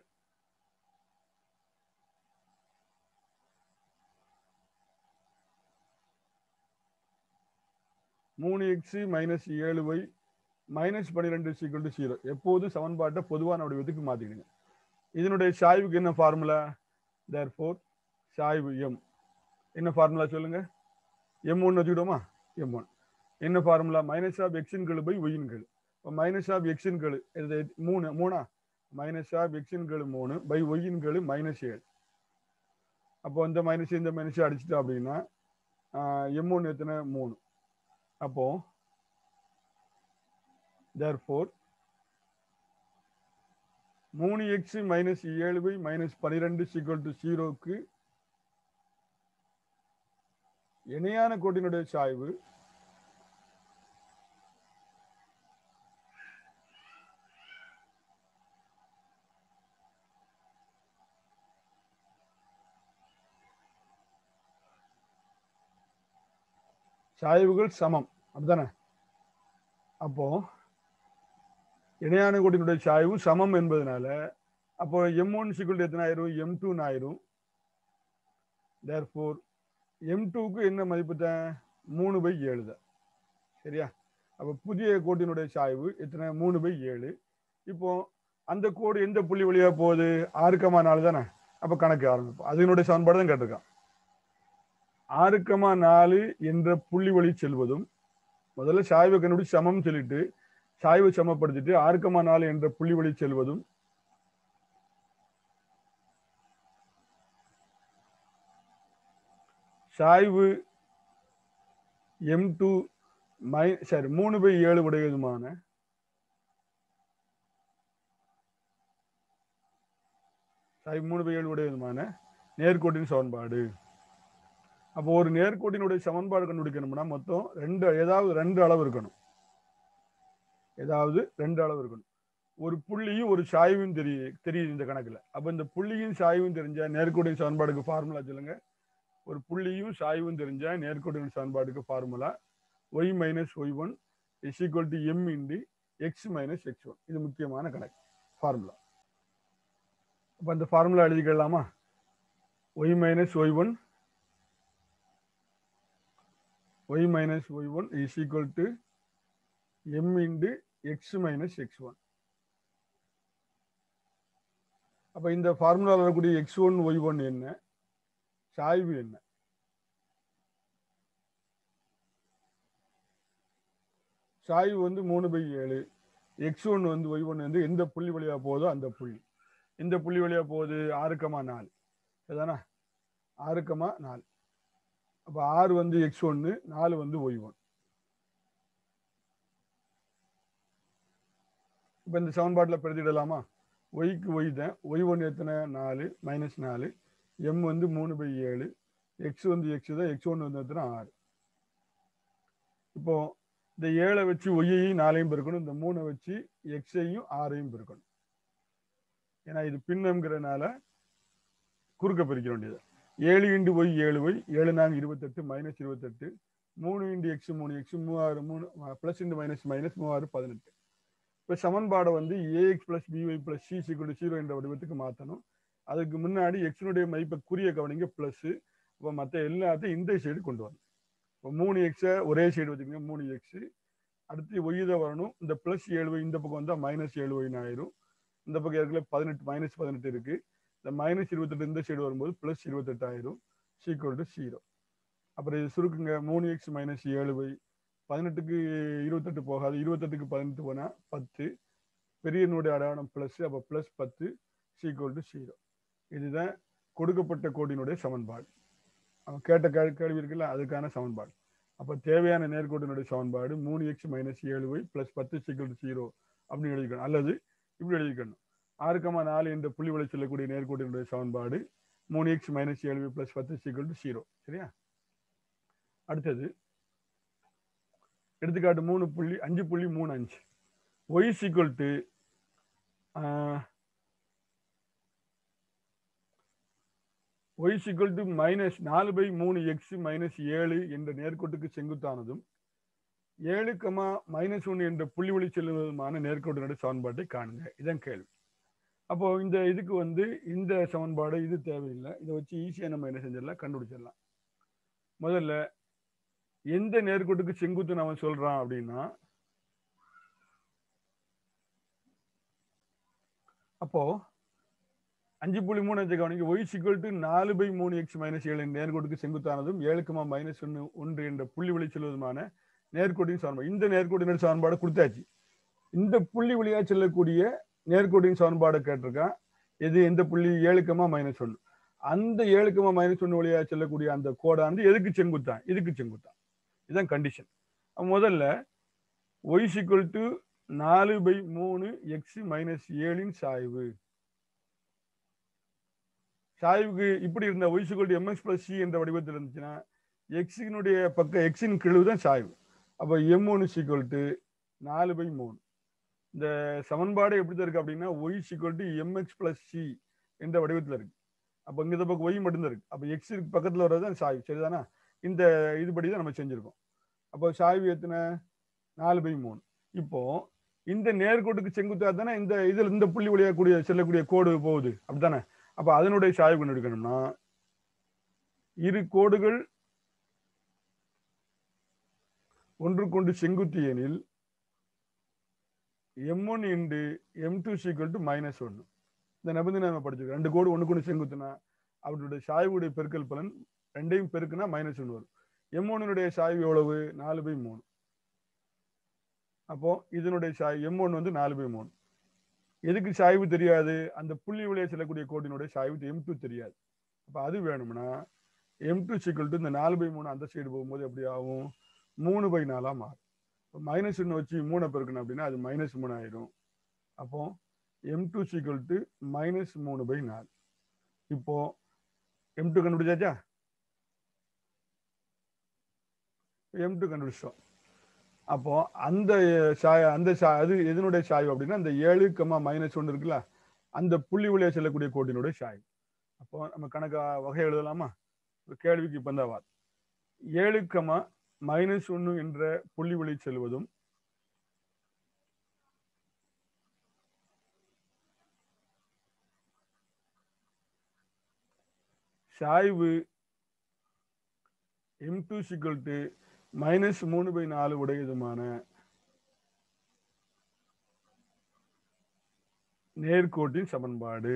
(3x - 7y - 12 = 0). எப்போது சமன்பாட்டை பொதுவான வடிவத்துக்கு மாத்திடுங்க. இதனுடைய சாய்வுக்கு என்ன ஃபார்முலா? therefore சாய்வு m என்ன ஃபார்முலா சொல்லுங்க? m1 வச்சுக்கிட்டோமா? m1 என்ன ஃபார்முலா? -(x) y -(x) இது 3 -(x) 3 y -7. அப்போ இந்த மைனஸ் அடிச்சுட்டோம் அப்படின்னா m1 எத்தனை? 3. அப்போ therefore 3x - 7y - 12 = 0க்கு இணையான கோட்டினுடைய சாய்வு சாய்வுகள் சமம், அப்படிதானே? அப்போ இணையான கோட்டினுடைய சாய்வு சமம் என்பதனால அப்போ m1 = எத்தனை ஆயிரும்? m2 ஆயிரும். therefore m2க்கு என்ன மதிப்பு தான்? 3/7 தான். சரியா? அப்ப புதிய கோட்டினுடைய சாய்வு எத்தனை? 3/7. இப்போ அந்த கோடு எந்த புள்ளி வழியா போகுது? 6,4 தானே? அப்ப கணக்கு ஆரம்பிப்போம். அதனுடைய சமன்பாடு தான் கேட்டிருக்கான். 6,4 என்ற புள்ளி வழி செல்வதும் முதல்ல சாய்வை கண்டுபிடிச்சு சமம் சொல்லிட்டு சாய்வை சமப்படுத்திட்டு 6,4 என்ற புள்ளி வழி செல்வதும் சாய்வு m2 3/7 உடையதுமான சாய்வு 3/7 உடைய விதமான நேர்கோட்டின் சமன்பாடு. அப்போ ஒரு நேர்கோட்டினுடைய சமன்பாடு கண்டுபிடிக்கணும்னா மொத்தம் ஏதாவது ரெண்டு அளவு இருக்கணும். ஒரு புள்ளியும் ஒரு சாய்வும் தெரியுது இந்த கணக்குல. அப்ப இந்த புள்ளியும் சாய்வும் தெரிஞ்சா நேர்கோட்டின் சமன்பாடுக்கு ஃபார்முலா சொல்லுங்க. ஒரு புள்ளியும் சாய்வும் தெரிஞ்சா நேர்கோட்டின் சமன்பாடுக்கு formula y - y1 = m × x - x1. இது முக்கியமான கணக்கு ஃபார்முலா. அப்ப அந்த ஃபார்முலா எழுதிக்கலாமா? y - y1 = m × x - x1. அப்ப இந்த ஃபார்முலாவில் வரக்கூடிய x1 y1 என்ன, சாய்வு என்ன? சாய்வு வந்து 3/7. x1 வந்து y1 வந்து எந்த புள்ளி வழியா போதோ அந்த புள்ளி. இந்த புள்ளி வழியா போகுது 6,4. சரிதானா? 6,4. அப்ப 6 வந்து x1, 4 வந்து y1. இப்ப இந்த சமன்பாட்டில் பிரதிடலாமா? ஒய்க்கு ஒய் தான். y1 எத்தனை? 4 -4. m வந்து 3/7. x வந்து x தான். x1 வந்து எத்தனை? 6. இப்போ இந்த 7 வச்சு ஒய்யையும் 4ஐயும் பெருக்கணும். இந்த 3 வச்சு எக்ஸையும் 6ஐயும் பெருக்கணும். ஏன்னா இது பின்னம்ங்கிறதுனால குறுக்க பிரிக்க வேண்டியது. 7 × y 7y, 7 4 28 -28, 3 × x 3x, 3 6 3 plus into minus minus 3 6 18. இப்போ சமன்பாடை வந்து ax + by + c = 0 என்ற வடிவத்துக்கு மாற்றணும். அதுக்கு முன்னாடி எக்ஸினுடைய மதிப்பை குறிய கவனிங்க ப்ளஸ். இப்போ மற்ற எல்லாத்தையும் இந்த சைடு கொண்டு வரணும். இப்போ 3x ஒரே சைடு வச்சுக்கோங்க, 3x. அடுத்து y தான் வரணும். இந்த ப்ளஸ் 7y இந்த பக்கம் வந்தால் -7y ஆயிரும். இந்த பக்கம் இருக்கிற 18 -18 இருக்கு. இந்த -28 இந்த சைடு வரும்போது +28 ஆயிரும். = 0. அப்புறம் இது சுருக்குங்க. 3x - 7y 18க்கு 28 போகாது. 28க்கு 18 போனா 10. பெரிய எண்ணுடைய அடையாளம் பிளஸ். அப்போ +10 = 0. இதுதான் கொடுக்கப்பட்ட கோட்டினுடைய சமன்பாடு. அவன் கேட்ட கேள்வி இருக்குல்ல, அதுக்கான சமன்பாடு. அப்போ தேவையான நேர்கோட்டினுடைய சமன்பாடு 3x - 7y + 10 = 0 அப்படின்னு எழுதிக்கணும். அல்லது இப்படி எழுதிக்கணும். 6,4 என்ற புள்ளி வழி செல்லக்கூடிய நேர்கோட்டினுடைய சமன்பாடு 3x - 7y + 10 = 0. சரியா? அடுத்தது எடுத்துக்காட்டு 5.35. y = -4/3x - 7 என்ற நேர்கோட்டுக்கு செங்குத்தானதும் 7, -1 என்ற புள்ளி வழி செல்லுவதுமான நேர்கோட்டினுடைய சமன்பாட்டை காணுங்க. இதான் கேள்வி. அப்போ இந்த இதுக்கு வந்து இந்த சமன்பாடு இது தேவையில்லை. இதை வச்சு ஈஸியாக நம்ம என்ன செஞ்சிடலாம், கண்டுபிடிச்சிடலாம். முதல்ல எந்த நேர்கோட்டுக்கு செங்குத்துன்னு அவன் சொல்றான் அப்படின்னா, அப்போ 5.3 கவனிங்க. y = 4/3x - 7 நேர்கோட்டுக்கு செங்குத்தானதும் 7, -1 என்ற புள்ளி வழி செல்வதுமான நேர்கோட்டின் சமன்பாடு. இந்த நேர்கோட்டின் சமன்பாடு கொடுத்தாச்சு. இந்த புள்ளி வழியா செல்லக்கூடிய நேர்கோட்டின் சமன்பாடு கேட்டிருக்கான். எந்த புள்ளி? 7, -1. அந்த 7, -1 வழியா செல்லக்கூடிய அந்த கோடானது எதுக்கு செங்குத்தான்? இதுக்கு செங்குத்தான். இதுதான் கண்டிஷன். முதல்ல y = 4/3x - 7 சாய்வு. சாய்வுக்கு இப்படி இருந்தா y = mx + c என்ற வடிவத்தில் இருந்துச்சுன்னா எக்ஸினுடைய பக்கம் எக்ஸின் கெழு தான் சாய்வு. அப்போ m1 = 4/3. இந்த சமன்பாடு எப்படி இருக்கு அப்படின்னா y = mx + c என்ற வடிவத்தில் இருக்கு. அப்போ இந்த பக்கம் y மட்டும்தான் இருக்கு. அப்போ எக்ஸ் பக்கத்தில் வர்றதுதான் சாய்வு. சரிதானா? இந்த இதுபடி தான் நம்ம செஞ்சிருக்கோம். அப்போ சாய்வு எத்தனை? 4/3. இப்போ இந்த நேர்கோட்டுக்கு செங்குத்தா தானே இந்த புள்ளி வழியா செல்லக்கூடிய கோடு போகுது, அப்படித்தானே? அப்ப அதனுடைய சாய்வு கண்டுபிடிக்கணும்னா இரு கோடுகள் ஒன்றுக்கொண்டு செங்குத்து எனில் m1 × m2 = -1. இந்த நிபந்தனை நம்ம படிச்சிருக்கோம். 2 கோடு ஒன்றுக்கொண்டு செங்குத்துனா அவருடைய சாய்வுடைய பெருக்கல் பலன் 2ஐயும் பெருக்குனா -1 வரும். m1 சாய்வு எவ்வளவு? 4/3. அப்போ இதனுடைய சாய்வு m1 வந்து 4/3. எதுக்கு சாய்வு தெரியாது? அந்த புள்ளி வழியா செல்லக்கூடிய கோட்டினுடைய சாய்வு m2 தெரியாது. அப்ப அது வேணும்னா m2 = இந்த 4/3 அந்த சைடு போகும்போது எப்படி ஆகும்? 3/4 மாறும். -1 வச்சு 3 பெருக்கணும் அப்படின்னா அது -3 ஆயிரும். அப்போ m2 = -3/4. இப்போ M2 கண்டுபிடிச்சாச்சா? M2 கண்டுபிடிச்சோம். அப்போ அந்த அது எதனுடைய சாய்வு அப்படின்னா அந்த 7,-1 இருக்குல்ல, அந்த புள்ளி வழியா செல்லக்கூடிய கோட்டினுடைய சாய்வு. அப்போ நம்ம கணக்கு வகை எழுதலாமா? கேள்விக்கு இப்ப தான் 7,-1 என்ற புள்ளி வழி செல்வதும் சாய்வு M2 -3/4 உடையதுமான நேர்கோட்டின் சமன்பாடு.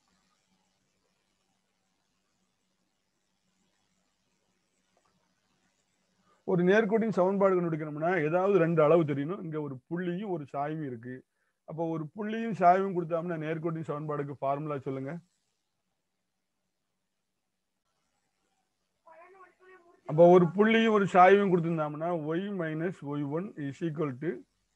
ஒரு நேர்கோட்டின் சமன்பாடு கண்டுபிடிக்கணும்னா ஏதாவது 2 அளவு தெரியணும். இங்க ஒரு புள்ளியும் ஒரு சாய்வும் இருக்கு. அப்போ ஒரு புள்ளியும் சாய்வும் கொடுத்தோம்னா நேர்கோட்டின் சமன்பாடுக்கு ஃபார்முலா சொல்லுங்க. அப்போ ஒரு புள்ளியும் ஒரு சாய்வும் கொடுத்திருந்தோம்னா y - y1 is equal to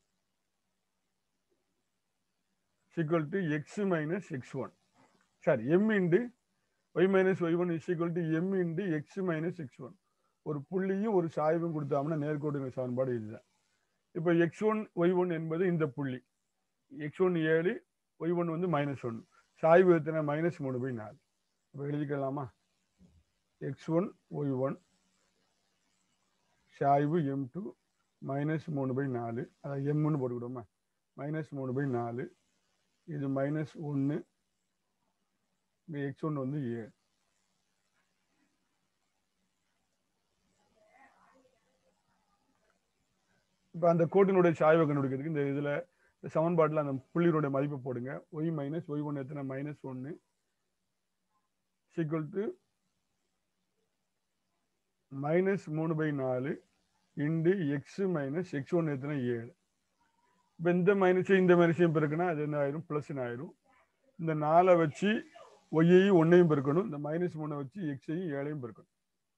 x - x1. Sorry, m into y - y1 is equal to m into x - x1. ஒரு புள்ளியும் ஒரு சாய்வும் கொடுத்தோம்னா நேர்கோட்டின் சமன்பாடு இதுதான். இப்போ x1 y1 என்பது இந்த புள்ளி. x1 7, y1 வந்து -1. சாய்வு எத்தனை? -3/4. இப்போ எழுதிக்கலாமா? x1 y1 சாய்வு m2 -3/4. அதாவது m போட்டுக்கிட்டோமா? -3/4. இது -1. இங்க x1 வந்து 7. இப்போ அந்த கோட்டினுடைய சாய்வை கண்டுபிடிக்கிறதுக்கு இந்த இதுல சமன்பாட்டில் அந்த புள்ளியினுடைய மதிப்பை போடுங்க. y - y1 எத்தனை? -1 equal to -3/4 into x - x1 எத்தனை? 7. இப்போ இந்த மைனஸையும் இந்த மைனஸையும் பெருக்குனா அது என்ன ஆயிரும்? பிளஸ்ன்னு ஆயிரும். இந்த 4 வச்சு ஒய்யையும் 1ஐயும் பெருக்கணும். இந்த -3 வச்சு எக்ஸையும் 7ஐயும் பெருக்கணும்.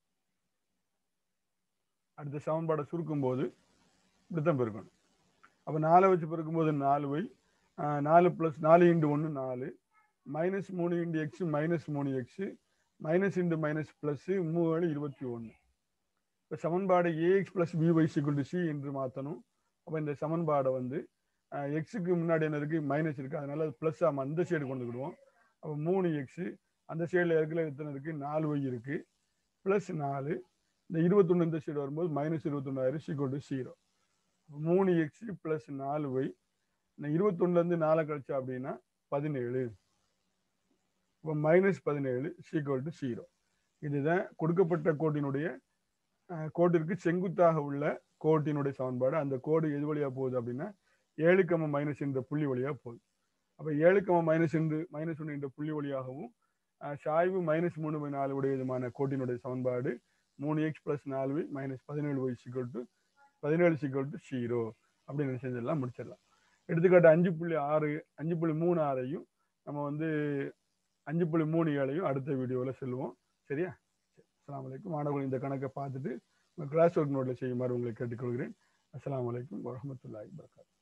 அடுத்த சமன்பாடை சுருக்கும் போது இப்படித்தான் பெருக்கணும். அப்போ 4 வச்சு பெருக்கும்போது 4y, 4 + 4 × 1 4, -3 × x -3x, minus into minus plus 3 21. இப்போ சமன்பாடு ax + by = c என்று மாற்றணும். அப்போ இந்த சமன்பாடை வந்து எக்ஸுக்கு முன்னாடி என்ன இருக்கு? மைனஸ் இருக்கு. அதனால அது பிளஸ் அந்த சைடு கொண்டுக்கிடுவோம். அப்போ 3x, அந்த சைடில் இருக்கிற எத்தனை இருக்கு? 4y இருக்கு. ப்ளஸ் 4, இந்த 21 இந்த சைடு வரும்போது -21 ஆயிரும் = 0. 3x + 4y, இந்த 21லேருந்து 4 கழிச்சா அப்படின்னா 17. இப்போ -17 = 0. இதுதான் கொடுக்கப்பட்ட கோட்டிற்கு செங்குத்தாக உள்ள கோட்டினுடைய சமன்பாடு. அந்த கோடு எது வழியா போகுது அப்படின்னா 7, என்ற புள்ளி வழியா போகுது. அப்போ 7, என்ற புள்ளி வழியாகவும் சாய்வு -3/4 உடையதுமான கோட்டினுடைய சமன்பாடு 3x + 4y -17y = 17 0 அப்படின்னு செஞ்செல்லாம் முடிச்சிடலாம். எடுத்துக்காட்டு 5.6 5.36ஐயும் நம்ம வந்து 5.37ஐயும் அடுத்த வீடியோவில் சொல்லுவோம். சரியா? அஸ்ஸலாமு அலைக்கும். மாணவர்கள் இந்த கணக்கை பார்த்துட்டு கிளாஸ் ஒர்க் நோட்டில் செய்யுமாறு உங்களை கேட்டுக்கொள்கிறேன். அஸ்ஸலாமு அலைக்கும் வரஹ்மத்துல்லாஹி வபரகாத்துஹு.